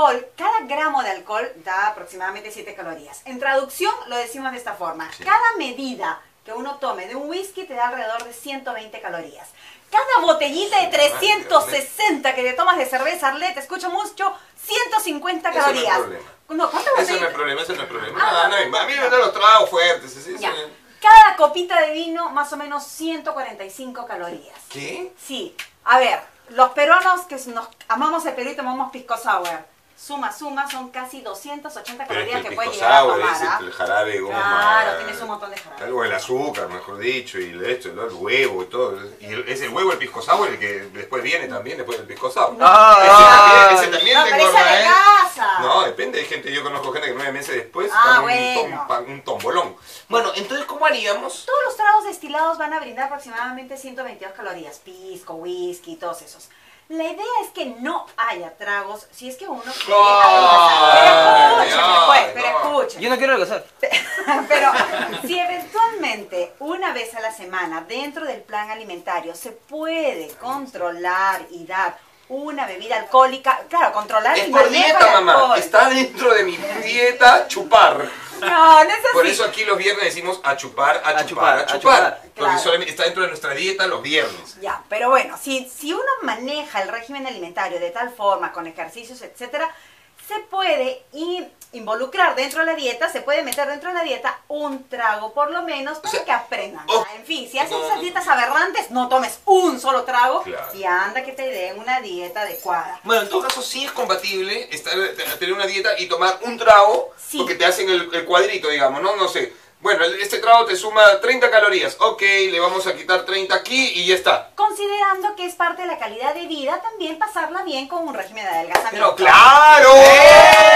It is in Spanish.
alcohol, cada gramo de alcohol da aproximadamente 7 calorías. En traducción lo decimos de esta forma. Sí. Cada medida que uno tome de un whisky te da alrededor de 120 calorías. Cada botellita de 360 que te tomas de cerveza Arlet, te escucho mucho, 150 Eso no es calorías. problema. No, ¿cuántas Eso no botellitas? es problema, eso no es problema. Ah, No, a mí me dan los tragos fuertes. Ya. Cada copita de vino, más o menos 145 calorías. ¿Qué? Sí. A ver, los peruanos que nos amamos el Perú y tomamos pisco sour. Suma, son casi 280 Pero es calorías que que el puede pisco llegar a sour tomar. es ¿Ah? el jarabe de goma. Claro, tienes un montón de jarabe. Algo del azúcar, mejor dicho, y esto, el huevo y todo. Y es el huevo el pisco sour el que después viene también, después del pisco sour. Ese también No, te pero esa engorda, de ¿eh? casa. No, depende, hay gente, yo conozco gente que 9 meses después Ah, está bueno. un tombolón. Bueno, entonces, ¿cómo haríamos? Todos los tragos destilados van a brindar aproximadamente 122 calorías. Pisco, whisky, todos esos. La idea es que no haya tragos si es que uno quiere adelgazar. Pero escúchame. Yo no quiero adelgazar. Pero si eventualmente una vez a la semana dentro del plan alimentario se puede controlar y dar una bebida alcohólica, claro, controlar Es el por manejo dieta, del mamá. alcohol. Está dentro de mi dieta chupar. No es así. Por eso aquí los viernes decimos a chupar. chupar. Porque Claro. solamente está dentro de nuestra dieta los viernes. Ya, pero bueno, si uno maneja el régimen alimentario de tal forma, con ejercicios, etcétera, se puede involucrar dentro de la dieta, se puede meter dentro de la dieta un trago por lo menos para que aprendan. En fin, si haces esas dietas aberrantes, no tomes un solo trago, Claro. y anda que te den una dieta adecuada. Bueno, en todo caso sí es compatible tener una dieta y tomar un trago, Sí. porque te hacen el cuadrito, digamos, ¿no? No sé. Bueno, este trago te suma 30 calorías. Ok, le vamos a quitar 30 aquí y ya está. Considerando que es parte de la calidad de vida, también pasarla bien con un régimen de Pero adelgazamiento. claro.